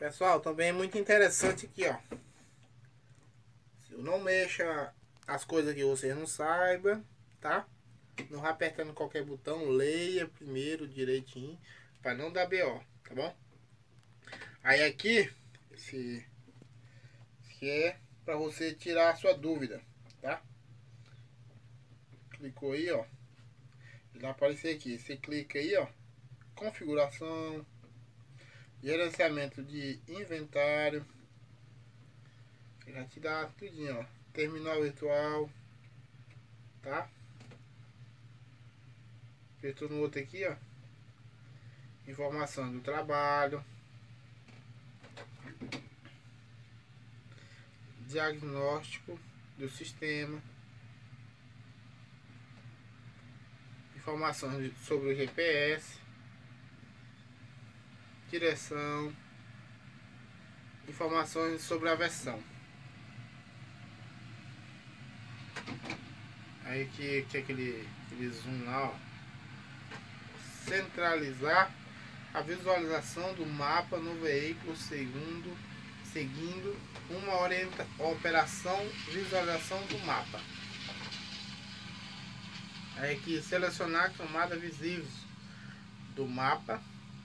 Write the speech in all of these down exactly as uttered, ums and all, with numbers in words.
Pessoal, também é muito interessante aqui, ó. Se eu não mexa as coisas que você não saiba, tá? Não vai apertando qualquer botão, leia primeiro direitinho, para não dar B O, tá bom? Aí aqui, esse, esse é para você tirar a sua dúvida, tá? Clicou aí, ó. Vai aparecer aqui. Você clica aí, ó. Configuração, gerenciamento de inventário. Já te dá tudinho, ó. Terminal virtual, tá? Apertou no outro aqui, ó. Informação do trabalho. Diagnóstico do sistema. Informações sobre o G P S. Direção. Informações sobre a versão. Aí que, que aquele, aquele zoom lá, ó. Centralizar a visualização do mapa no veículo segundo, seguindo uma orienta, operação visualização do mapa. Aí aqui selecionar camadas visíveis do mapa.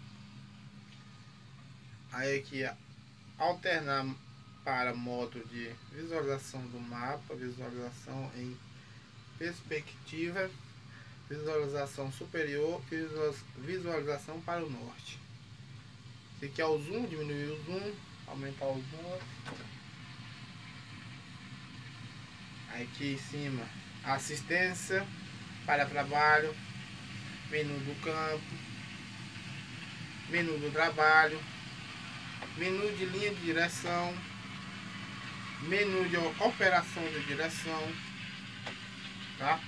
Aí aqui alternar para modo de visualização do mapa, visualização em perspectiva, visualização superior e visualização para o norte. Esse aqui é o zoom, diminuir o zoom, aumentar o zoom. Aí aqui em cima, assistência para trabalho, menu do campo, menu do trabalho, menu de linha de direção, menu de operação de direção, tá?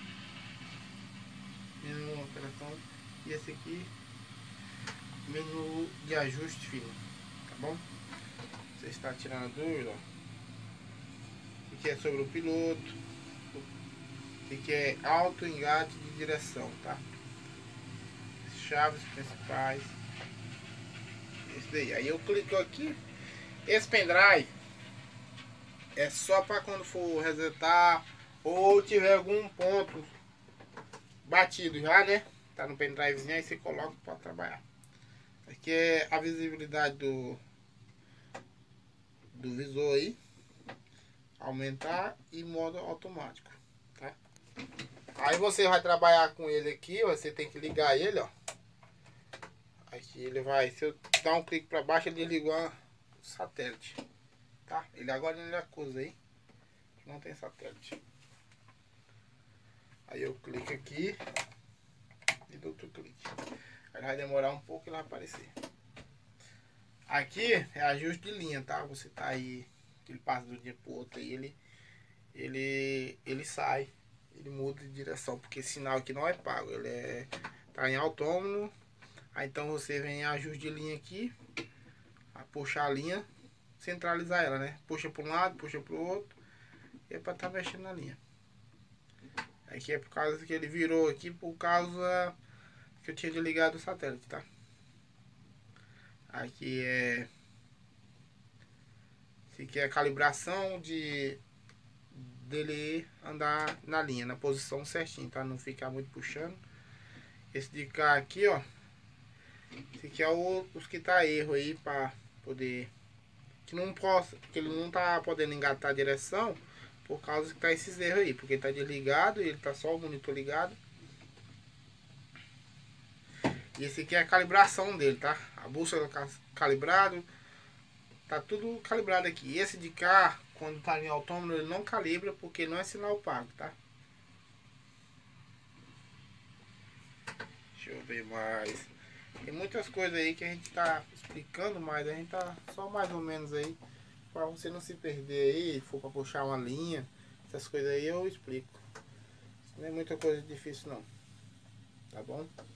Menu de operação, e esse aqui, menu de ajuste fino, tá bom? Você está tirando a dúvida, ó. Esse aqui é sobre o piloto. Esse aqui é auto engate de direção, tá? Chaves principais. Esse daí. Aí eu clico aqui. Esse pendrive é só para quando for resetar ou tiver algum ponto batido já, né? Tá no pendrivezinho, aí você coloca para trabalhar. Aqui é a visibilidade do do visor aí. Aumentar e modo automático, tá? Aí você vai trabalhar com ele aqui, você tem que ligar ele, ó. Aqui ele vai, se eu dar um clique para baixo, ele desligou o satélite, tá? Ele agora ele acusa aí que não tem satélite. Aí eu clico aqui e dou outro clique. Aí vai demorar um pouco e ele vai aparecer. Aqui é ajuste de linha, tá? Você tá aí, ele passa do dia pro outro aí, ele ele ele sai, ele muda de direção, porque esse sinal aqui não é pago, ele é tá em autônomo. Aí então você vem em ajuste de linha aqui, a puxar a linha, centralizar ela, né? Puxa para um lado, puxa para o outro, e é para estar tá mexendo na linha. Aqui é por causa que ele virou aqui, por causa que eu tinha desligado o satélite, tá? Aqui é esse aqui é a calibração de dele andar na linha, na posição certinho, tá? Não ficar muito puxando. Esse de cá aqui, ó. Esse aqui é o, os que tá erro aí para poder que não possa, que ele não tá podendo engatar a direção por causa que tá esses erros aí, porque tá desligado e ele tá só o monitor ligado. E esse aqui é a calibração dele, tá? A bússola calibrado, tá tudo calibrado aqui. E esse de cá, quando tá em autônomo, ele não calibra porque não é sinal pago, tá? Deixa eu ver mais. Tem muitas coisas aí que a gente tá explicando, mas a gente tá só mais ou menos aí. Pra você não se perder aí, for pra puxar uma linha, essas coisas aí eu explico. Não é muita coisa difícil não. Tá bom?